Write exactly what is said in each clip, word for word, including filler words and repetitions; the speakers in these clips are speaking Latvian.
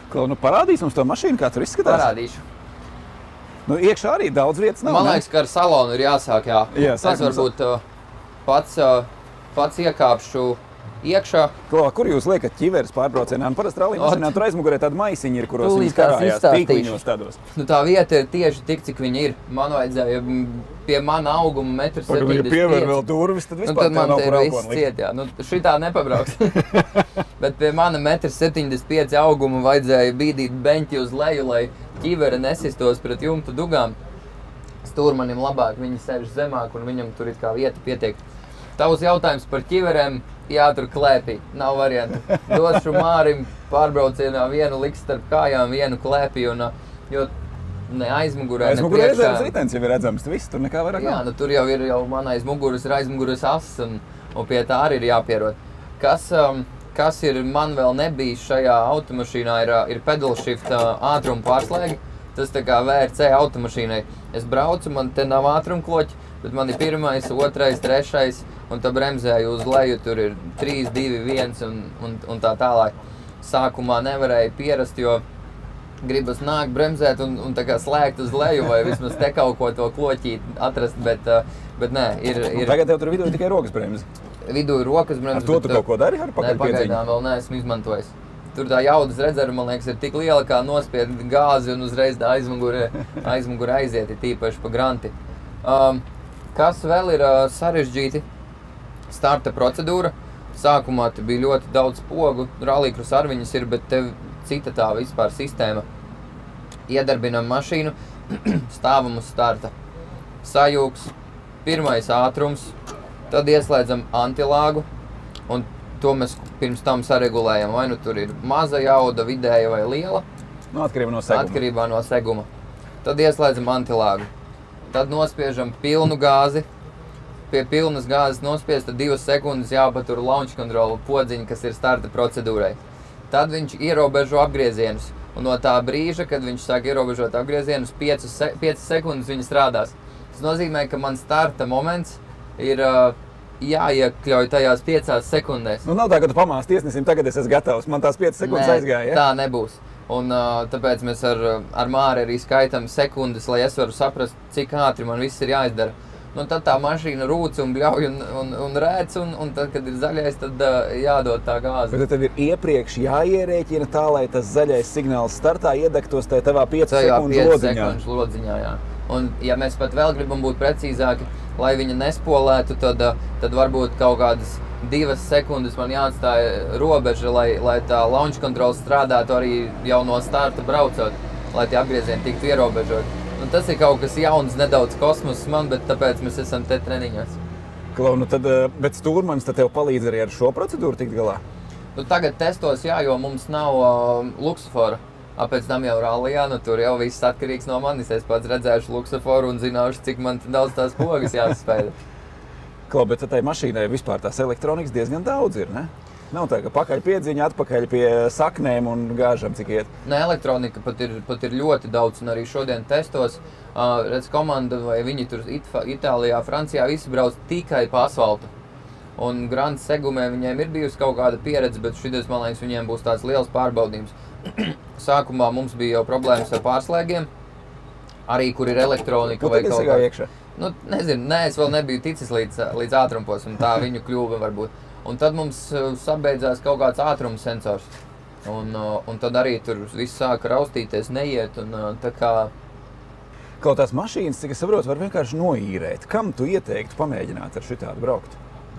Klau, nu parādīs mums to mašīnu, kā tur izskatās? Parādīšu. Nu, iekšā arī daudz vietas nav, Man ne? liekas, ka ar salonu ir jāsāk, jā. Jā, es sākam varbūt uh, pats, uh, pats iekāpšu iekšā. Klau, kur jūs liekat ķiveres pārbraucienā? Un parasti rallija mašīnā tur aizmugurē tādi maisiņi ir, kuros Tūlīt viņas karājās tās tīkliņos tādos. Nu, tā vieta ir tieši tik, cik viņa ir. Man vajadzēja pie mana auguma metru septiņdesmit pieci. Ja piever vēl durvis, tad Nu, vispār tad man nav te kur viss elkonu likt. ciet, jā. Nu, šitā nepabrauks. Bet pie mana metru septiņdesmit pieci auguma vajadzēja bīdīt beņķi uz leju, lai ķivere nesistos pret jumtu dugām. Stūrmanim labāk, viņi sēž zemāk un viņam tur ir kā vieta pietiek. Tavs jautājums par ķiverēm, jā, tur klēpī, nav variantu. Došu Mārim pārbraucienā vienu liks starp kājām, vienu klēpī, un, jo ne aizmugurē, ne Aizmugurē priekšā. redzams ritens jau ir redzams, viss tur nekā vairāk Jā, nav. nu tur jau ir jau man aiz muguras, ir aiz muguras ass, un, un pie tā arī ir jāpierod. Kas, um, kas ir man vēl nebijis šajā automašīnā, ir, ir pedal shift uh, ātruma pārslēgi. Tas tā kā V R C automašīnai. Es braucu, man te nav ātrumkloķi, bet man ir pirmais, otrais, trešais, un tā bremzēju uz leju, tur ir trīs, divi, viens un, un, un tā tālāk. Sākumā nevarēju pierast, jo gribas nākt bremzēt un, un tā kā slēgt uz leju, vai vismaz te kaut ko to kloķīt atrast, bet, bet nē, ir... ir... Tagad tev tur vidū ir tikai rokas bremzi. Vidū ir rokas bremzi. Ar to tu kaut ko dari ar Nē, pagaidām vēl neesmu izmantojis. Tur tā jaudas rezerva, man liekas, ir tik liela, kā nospied gāzi un uzreiz tā aizmugure, aizmugure aiziet, ir tīpaši pa granti. Um, kas vēl ir uh, sarežģīti? Starta procedūra. Sākumā te bija ļoti daudz pogu, rallīkrus ar viņas ir, bet tev cita tā vispār sistēma. Iedarbinam mašīnu, stāvam uz starta. Sajūgs, pirmais ātrums, tad ieslēdzam antilāgu, un to mēs pirms tam saregulējam, vai nu tur ir maza jauda, vidēja vai liela. Nu, atkarībā no seguma. Atkarībā no seguma. Tad ieslēdzam antilāgu. Tad nospiežam pilnu gāzi. Pie pilnas gāzes nospiest, tad divas sekundes jāpatur launch control podziņa, kas ir starta procedūrai. Tad viņš ierobežo apgriezienus. Un no tā brīža, kad viņš sāk ierobežot apgriezienus, piecas sekundes viņi strādās. Tas nozīmē, ka man starta moments ir uh, jāiekļauj tajās piecās sekundēs. Nu, nav tā, ka tu pamāsi tiesnesim, tagad es esmu gatavs. Man tās piecas sekundes Nē, aizgāja, ja? tā nebūs. Un uh, tāpēc mēs ar, ar Māri arī skaitam sekundes, lai es varu saprast, cik ātri man viss ir jāizdara. Nu, tad tā mašīna rūc un bļauj un, un, un rēc, un, un tad, kad ir zaļais, tad uh, jādod tā gāze. Bet tev ir iepriekš jāierēķina tā, lai tas zaļais signāls startā iedegtos tajā tavā piecu sekunžu lodziņā. sekunžu lodziņā, jā. Un, ja mēs pat vēl gribam būt precīzāki, lai viņa nespolētu, tad, tad varbūt kaut kādas divas sekundes man jāatstāja robeža, lai, lai tā launch control strādātu arī jau no starta braucot, lai tie apgriezieni tiktu ierobežot. Un tas ir kaut kas jauns, nedaudz kosmos man, bet tāpēc mēs esam te treniņos. Klau, nu tad, bet stūrmanis tad tev palīdz arī ar šo procedūru tikt galā? Nu, tagad testos, jā, jo mums nav uh, luksofora. Pēc tam jau rallijā, nu tur jau viss atkarīgs no manis. Es pats redzēšu luksoforu un zināšu, cik man daudz tās pogas jāsaspēda. Klau, bet tai mašīnai vispār tās elektronikas diezgan daudz ir, ne? Nav tā, ka pakaļ piedziņa, atpakaļ pie saknēm un gāžam, cik iet. Nē, elektronika pat ir, pat ir ļoti daudz, un arī šodien testos. Uh, redz, komanda vai viņi tur Itfa, Itālijā, Francijā visi brauc tikai pa asfaltu. Un Grand segumē viņiem ir bijusi kaut kāda pieredze, bet šities, man liekas, viņiem būs tāds liels pārbaudījums. Sākumā mums bija jau problēmas ar pārslēgiem, arī kur ir elektronika vai kaut kā. Iekšā? Nu, nezinu, nē, es vēl nebiju ticis līdz, līdz ātrumpos, un tā viņu kļuva varbūt. Un tad mums sabeidzās kaut kāds ātruma sensors. Un, un tad arī tur viss sāka raustīties, neiet, un tā kā... Kaut tās mašīnas, cik es saprotu, var vienkārši noīrēt. Kam tu ieteiktu pamēģināt ar šitādu braukt?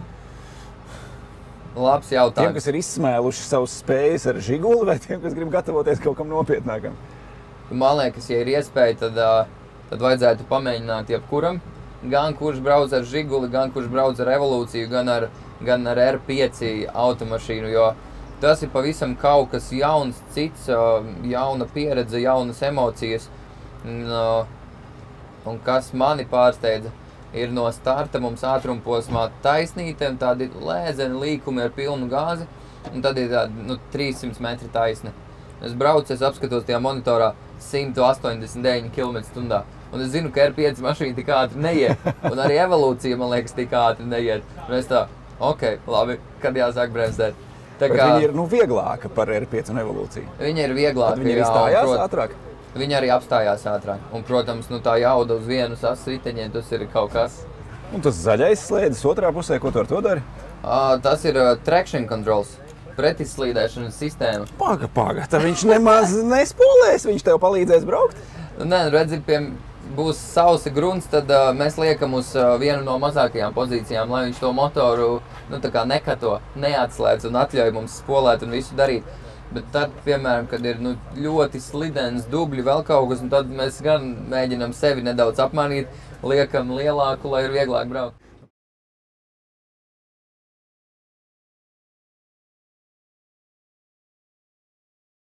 Labs jautājums. Tiem, kas ir izsmēluši savus spējas ar Žiguli, vai tiem, kas grib gatavoties kaut kam nopietnākam? Man liekas, ja ir iespēja, tad, tad vajadzētu pamēģināt jebkuram. Gan kurš brauc ar Žiguli, gan kurš brauc ar Evolūciju, gan ar, gan ar R pieci automašīnu, jo tas ir pavisam kaut kas jauns, cits, jauna pieredze, jaunas emocijas. Un, un kas mani pārsteidza, ir no starta mums ātrumposmā taisnītēm, tādi lēzeni līkumi ar pilnu gāzi, un tad ir tādi nu, trīssimt metri taisni. Es braucu, es apskatos tajā monitorā simt astoņdesmit deviņi kilometri stundā. Un es zinu, ka R pieci mašīna tik ātri neiet, un arī Evolūcija, man liekas, tik ātri neiet. Un es tā, ok, labi, kad jāsāk bremzēt. Tā Bet kā viņi ir nu, vieglāka par R pieci un evolūciju. viņi ir vieglāki. Viņi arī jā, un stājās prot- ātrāk. Viņi arī apstājās ātrāk. Un, protams, nu, tā jauda uz vienu sasu riteņiem, tas ir kaut kas. Un tas zaļais slēdzis otrā pusē, ko tu ar to dari? Uh, tas ir uh, traction controls, pretizslīdēšanas sistēma. Paga, paga, tad viņš nemaz nespolēs, viņš tev palīdzēs braukt. Nu, nē, redzi, pie būs sausa grunts, tad uh, mēs liekam uz uh, vienu no mazākajām pozīcijām, lai viņš to motoru nu, tā kā nekato, neatslēdz un atļauj mums spolēt un visu darīt. Bet tad, piemēram, kad ir nu, ļoti slidens, dubļi, vēl kaut kas, un tad mēs gan mēģinām sevi nedaudz apmānīt, liekam lielāku, lai ir vieglāk braukt.